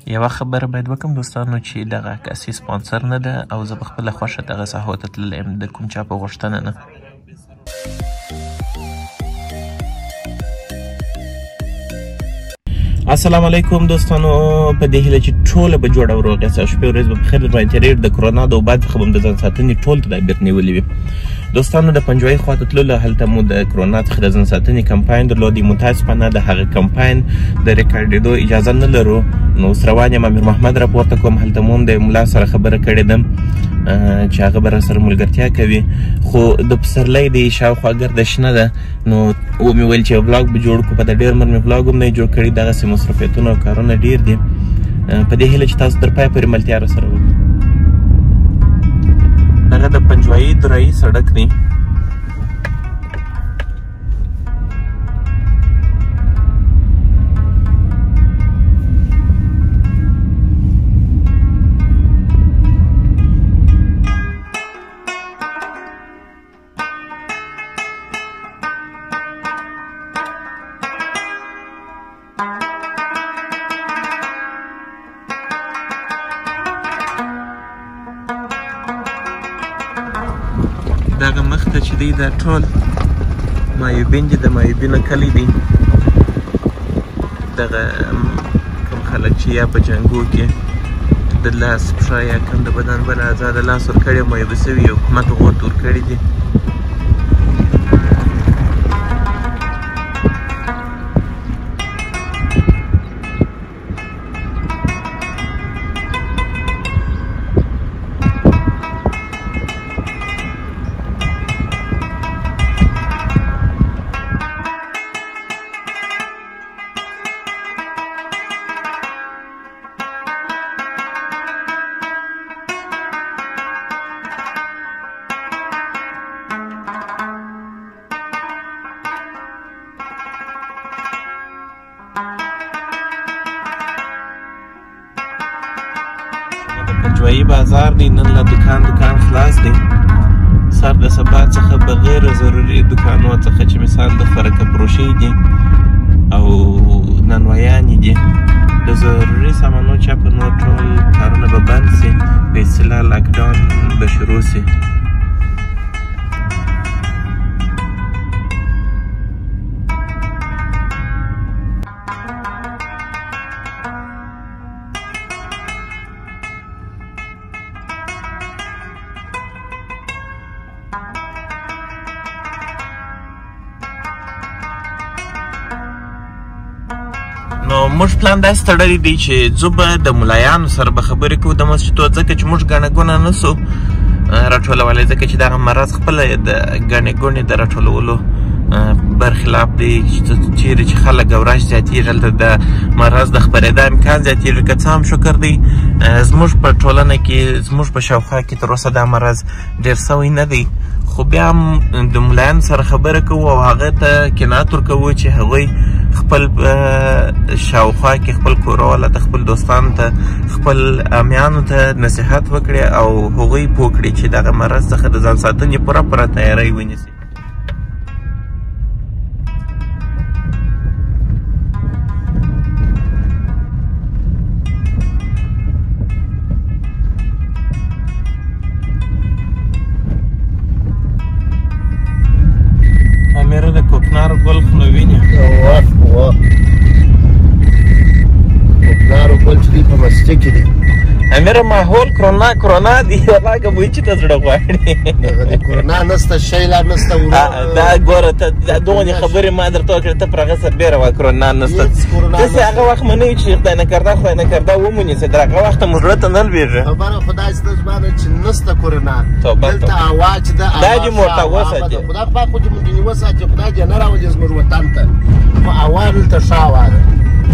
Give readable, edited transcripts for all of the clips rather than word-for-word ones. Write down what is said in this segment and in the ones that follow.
یوه خبره باید وکړم دوستانو چې دغه عکاسي سپانسر نه ده او زه په خپله خوښه دغه ساحو ته تللی یم د کوم چا په غوښتنه نه. السلام علیکم دوستانو، په دې هیله چې ټوله به جوړه او روغ یاست او شپې ورځ به بخیر درباندې تېرېږي. د کرونا د وبا څخه به مو د ځان ساتنې ټول تدابیر نیولي وي. دوستانو د پنجوایي خواته تللو هلته مو د کرونا څخه د ځان ساتنې کمپاین درلود. متاسفانه د هغه کمپاین د ریکارډېدو اجازه نه لرو، نو اوس روان یم امیر محمد راپورته کوم. هلته مو هم د ملا سره خبره کړې ده چې هغه به راسره ملګرتیا کوي، خو د پسرلی د شاوخوا ګرده شنه ده، نو ومې ویل چې ولاګ به جوړ کړو. په د ډېر عمر مې ولاګ هم نه جوړ کړي، دغسې مصروفیتونه او کارونه ډېر دي. په دې هیله چې تاسو تر پایه پورې ملتیا راسره وکړئ. هغه د پنجوایي درایي سړک دی. دغه مخته چې دی دا ټول مایوبین دي، د مایوبینو کلی دی. دغه کوم خلک چې یا په جنګو کې د لاس پښه یا کوم د بدن بل اعضا د لاس ورکړي او مایوبه سوي، حکومت غوټ ورکړي دي. پنجوایي بازار دی، نن له دکان خلاص دی. سر د سبا څخه بغیر ضروري دکانو څخه چې مثال د خوراکه فروشي دي او نانوایانې دي، د ضروري سامانو چاپه نور ټول کارونه به بند سي، په اصطلاح لاکډاون به شروع سي. نو موږ پلان داسې تړلی دی چې زه به د ملایانو سره به خبرې کوو د مسجدو، ځکه چې موږ ګڼه ګوڼه نه سو راټولولی، ځکه چې دغه مرض خپله د ګڼې ګوڼې د راټولولو برخلاف دی. چیرې چې خلک او رش زیاتېږي هلته د مرض د خپرېدا امکان زیاتېږي. که څه هم شکر دی زموږ په ټولنه کې، زموږ په شاوخوا کې تر اوسه دا مرض ډېر سوی نه دی، خو بیا هم د ملایانو سره خبره کوو او هغه ته قناعت ورکوو چې هغوی خپل شاوخوا کې خپل کورواله ته، خپل دوستانو ته، خپل امیانو ته نصیحت وکړي او هغوی پوه کړي چې دغه مرض څخه د ځان ساتنې پوره تیاری ونیسي. امیر د کوکنار ګلف نو ویني کوکنار ګل چې دی په مسجد کې دی. امیر ماحول کرونا دی، هغه به چې ته زړه غواړي دغه د کرونا نسته، شی لا نسته. دا ګوره ته دغونې خبرې ما درته وکړې، ته پر هغه سربېره وه کرونا نسته. داسې هغه وخت منه وي چې خدای نه کرده ومونیسه، در هغه وخت مو زړه ته نه لوېږي. خبره خدای سته زمانه چې نسته کرونا، دلته هوا چې ده دا دې مو ورته وساتي، خدای پاک خو دې موږ دې وساتي، خدای دې نه راولي زموږ وطن ته، خو هوا دلته ښه هوا ده.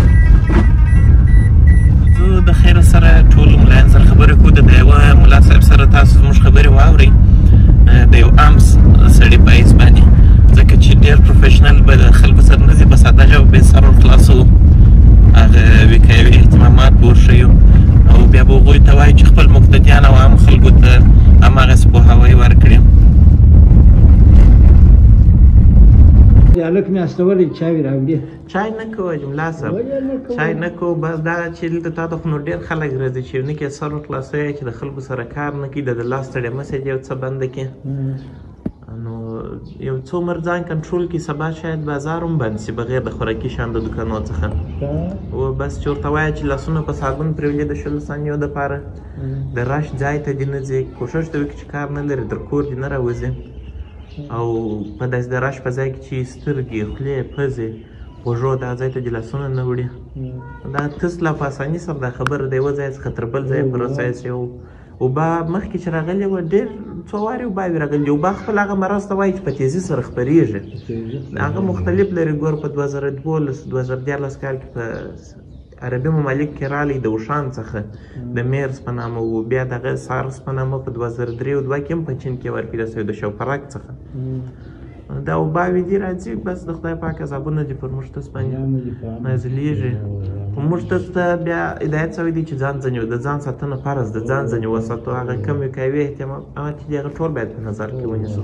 زه د خیر سره ټول ملایان سره خبرې کوو. د یوه ملا صاحب سره تاسو زموږ خبرې واورئ، د یو عام سړي په حیث باندې، ځکه چې ډېر پروفیشنل به د خلکو سره نه ځي، په ساده ژبه به یې سر ورخلاصو، هغه وقایوي اهتمامات به ورښیو او بیا به هغوی ته وایو چې خپل مقتدیان او عام خلکو ته هماغسې پوهاوی ورکړي. هلک مې استولی چای راوړي چای نه کوو جمله صاحب چای نه کوو بس دا چې دلته تا ته خو نو ډېر خلک راځي چې نه کې سر خلاصوي چې د خلکو سره کار نه کوي د لاس تړې مسج یو څه بنده کړي نو یو څو عمر ځان کنټرول کړي سبا شاید بازار هم بند شي بغیر د خوراکي شیانو د دوکانو څخه و بس چې ورته وایه چې لاسونه په صابون پرېولي د 20 ثانیو دپاره د راش ځای ته دې نه ځي کوښښ دې وکړي چې کار نه لري تر کور دې نه راوځي او په داسې د راش په ځای کې چې سترګې خولې پزې غوږو دا ځای ته دې لاسونه نه وړي دا تس لا په اساني سره دا خبره د یوه ځای څخه تر بل ځای پورې رسوی سي اوبه مخکې چې راغلې وه ډېر څو وارې اوبه وې راغلې اوبه خپل هغه مرض ته وایي چې په تیزي سره خپرېږي هغه مختلف لري ګور په 2012 2014 کال کې په عربي ممالک کې راغلی د اوشان څخه د میرز په نامه و بیا دغه سارس په نامه په 2003 او 2002 کې هم په چین کې ورپیدا شوی د شوپرک څخه دا اوباوې دي راځي بس د خدای پاک عذابونه دي پر موږ تاسو باندې نازلېږي خو موږ تاسو ته بیا هدایت شوی دی چې ځان ځنې د ځان ساتنه فرض د ځان ځنې وساتو هغه کم کوي احتمال هغه چې هغه ټول باید په نظر کې ونیسو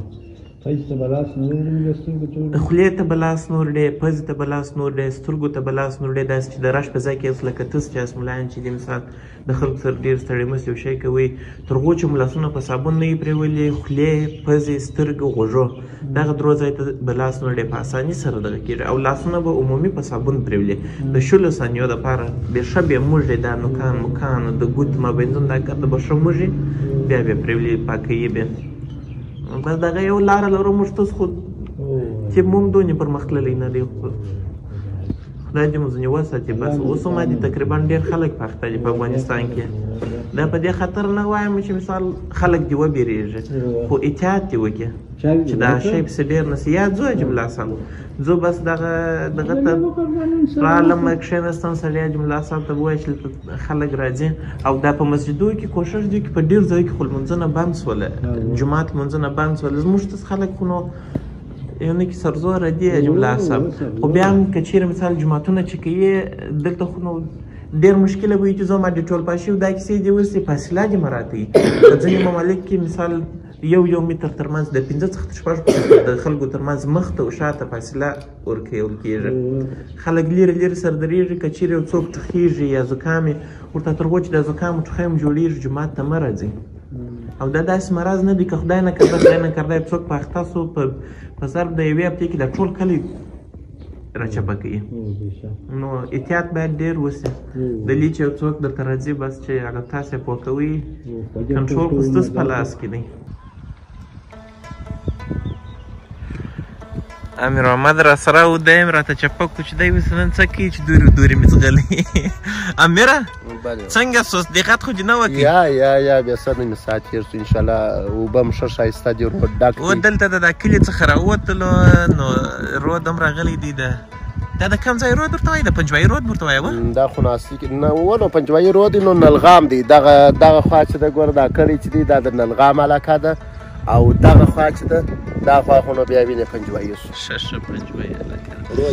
خولې ته به لاس نور دی پزې ته به لاس نور دی سترګو ته به لاس نور دی داسې چې د رش په ځای کې اوس لکه تاسو چې یاست ملایان چې دي مثال د خلکو سره ډېر ستړی مست یو شی کوي تر هغو چې مو لاسونه په صابون نه وي پرېولي خولې پزې سترګې غوږو دغه درو ځای ته به لاس نور دی په اساني سره دغه کېږي او لاسونه به عمومي په صابون پرېولي د 20 ثانیو دپاره بې ښه بې موږی دا نوکان مکان د ګوتو مابینځونه دا کار د به ښه موږي بیا بیا پرېولي پاکوي بیا بس دغه یو لاره لرو موږ تاسو خو چې موږ دونې پرمختللی نه دی خدای دې مو ځینې وساتي بس اوس هم دي تقریبا ډېر خلک پاخته دي په افغانستان کې دا په دې خطر نه وایم چې مثال خلک دې وبېرېږي خو احتیاط دې وکړي چې دا شی پسې ډېر نه سي یا ځو جمله سم زه بس دغه ته رالم کښېنستم سړی جمله صاحب ته ووایه چې خلک راځي او دا په مسجدو کې کوښښ دی چې په ډېر ځایو کې خو لمونځونه بند شوله جومات لمونځونه بند شوله زموږ تاسو خلک خو نو یو نه کې سرزوره دي جمله صاحب خو بیا هم که چېرې مثال جوماتونه چې کوي دلته خو نو ډېر مشکله به وي چې زما د ټول پاشي دا کیسې دې اوس فاصله دې مراعات کوي په ځینې ممالک کې مثال یو متر ترمنځ د 15 څخه تر 6 د خلکو ترمنځ مخته او شاته فاصله ورکول کېږي خلک لرې لرې سره درېږي که چېرې یو څوک ټوخېږي یا زکام یې ورته تر هغو چې د زکام ټوخی هم جوړېږي جومات ته مه راځئ او دا داسې مرض نه دی که خدای نه کرده څوک پاخته سو په ضرب د یوې هفتې کې د ټول کلي راچپه کوي نو احتیاط باید ډېر وسي دلې چې یو څوک درته راځي بس چې هغه تاسې پوه کوئ کنټرول خو ستاسو په لاس کې دی امیر محمد را سره و دایم راته چپک کو چې دی اوس نن څه کوي چې دورې مې ځغلي امیره څنګه سوس دقت خو دې نه وکړي یا بیا سر مې ساعت تېر شو انشاءالله اوبه هم ښه ښایسته دي رود ډک و دلته د کلي څخه راووتلو نو رود هم راغلی دی دا د کوم ځای رود ورته وایي د پنجوایي رود ورته وایي دا خو ناسي نه نو پنجوایي رود نو نلغام دی دغه خوا چې د ګوره دا کلي چې دی دا د نلغام علاقه ده او دغه خوا چې ده دا خوا خو نو بیا وینې پنجوایي شو ښه پنجوایي علاقه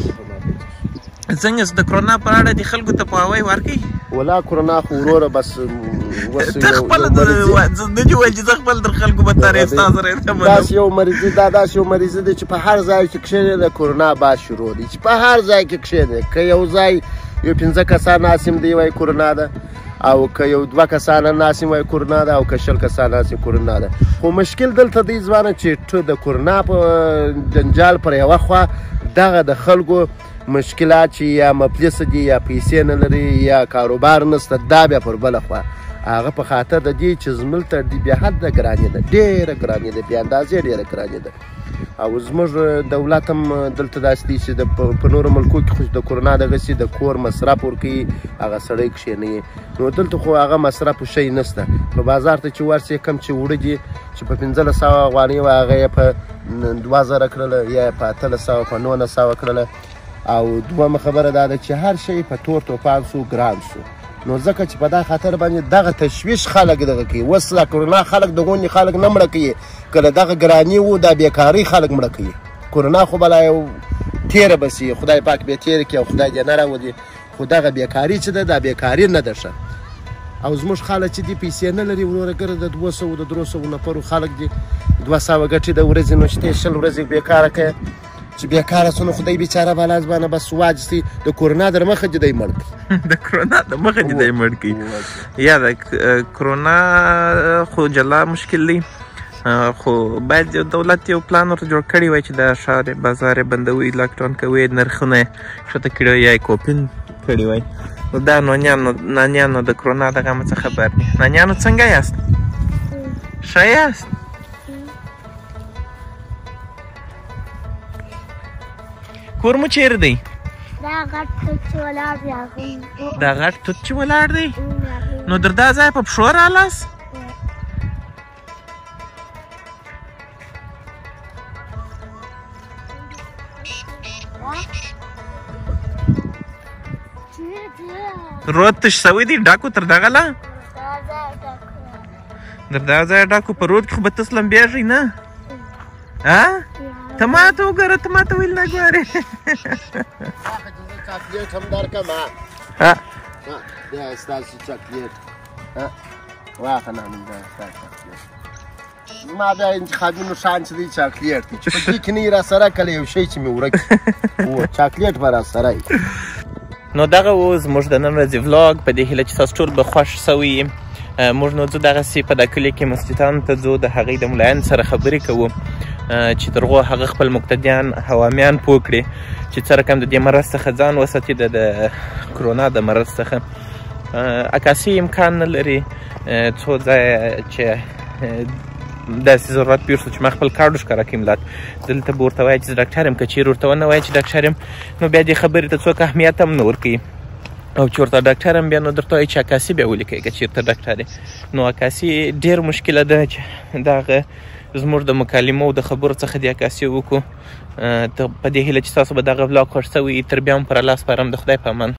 څنګه د کرونا په اړه د خلکو ته پوهاوی ورکوي ولا کرونا خو وروره بس ته خپله نه دي ویل چې زه خپل در خلکو به تارې ستا سره داسې یو مریضي دی چې په هر ځای کې کښېنې د کرونا باد شروع دی چې په هر ځای کې کښېنې که یو ځای یو 15 کسان ناسم دی وایي کرونا ده او که یو 2 کسان ناسم وایي کرونا ده او که 20 کسان ناسم کرونا ده خو مشکل دلته دی ځوانه چې ته د کرونا په جنجال پر یوه خوا دغه د خلکو مشکلات چې یا مفلسه دي یا پیسې نه لري یا کاروبار نشته دا بیا پر بله خوا هغه په خاطر د دې چې زملته بې حده ګرانې ده ډېره ګرانې ده بې اندازې ډېره ګرانې ده او زموږ دولت هم دلته داسې دی چې په نورو ملکو کې خو د کرونا دغسې د کور مصرف ورکوي هغه سړی کښېنوي نو دلته خو هغه مصرف شی نشته په بازار ته چې ورسې کم چې وړه دي چې په 1500 افغانۍ وه هغه یې په 2000 کړله یا یې په 1800 په 1900 کړله او دومره خبره دا ده چې هر شی په تور توپان سو ګران سو نو ځکه چې په دا خاطر باندې دغه تشویش خلک دغه کوي اوس لا کرونا خلک د غونې خلک نه مړه کوي که له دغه ګراني و دا بېکاري خلک مړه کوي کرونا خو بلا یو تېره به سي خدای پاک بیا تېره کړي او خدای دې نه راولي خو دغه بېکاري چې ده دا بېکاري نه ده ښه او زموږ خلک چې دي پیسې نه لري وروره ګره د 200 د 300 نفرو خلک دي 200 ګټي د ورځې نو چې ته 20 ورځې بېکاره کوې چې بیکاره سو نو خدای بیچاره بالا زبانه بس واجسي د کورونا در مخه دې دی مړ د کرونا د مخه دې دی مړ کی یا د کرونا خو جلا مشکل دی خو باید دولت یو پلان ورته جوړ کړی وای چې د ښار بازار بندوي لاکډاون کوي نرخونه ښکته کړي یا کوپین کړي وای نو دا نانیانو د کرونا دغه څه خبر دي نانیانو څنګه یاست ښه یاست کور مو چیرې دی دا غټ توت چې ولاړ دی دا غټ توت چې ولاړ دی نو در دا ځای په پښو رالاست رود تش سوی دی ډاکو تر دغه لا در دا ځای ډاکو په رود کې خو به تاسو لمبېږئ نه ها ته ماته وګوره ته ماته ویل نه ګورې چاکلیټ هم درکړم ها دا ستاسو چاکلیټ واخله نن دا ستاسو چاکلیټ ما بیا انتخابونو شان چې دی چاکلیټ دی چې په دې کې نه را سره کله یو شی چې مې ورک و چاکلیټ به را سره نو دغه و زموږ د نن ورځې vlog په دې هیله چې تاسو ټول به خوښ سوي موږ نو ځو دغسې په دا کلي کې مسجدانو ته ځو د هغوی د ملایانو سره خبرې کوو چې تر هغو هغه خپل مقتدیان حوامیان پوه کړي چې څه رقم د دې مرض څخه ځان وساتي د کرونا د مرض څخه عکاسي امکان نه لري څو ځایه چې داسې ضرورت پېښ شو چې ما خپل کارډ وښکاره کړي ملت دلته به ورته وایي چې زه ډاکټر یم که چېرې ورته ونه وایي چې ډاکټر یم نو بیا دې خبرې ته څوک اهمیت هم نه ورکوي او چې ورته ډاکټر هم بیا نو درته وایي چې عکاسي بیا ولیکئ که چېرته ډاکټر یې نو عکاسي ډېر مشکله ده چې دغه زموږ د مکالمو د خبرو څخه دې عکاسي وکړو په دې هیله چې تاسو به دغه vlog خوښ سوي تر بیا هم پر الله سپارم د خدای په امان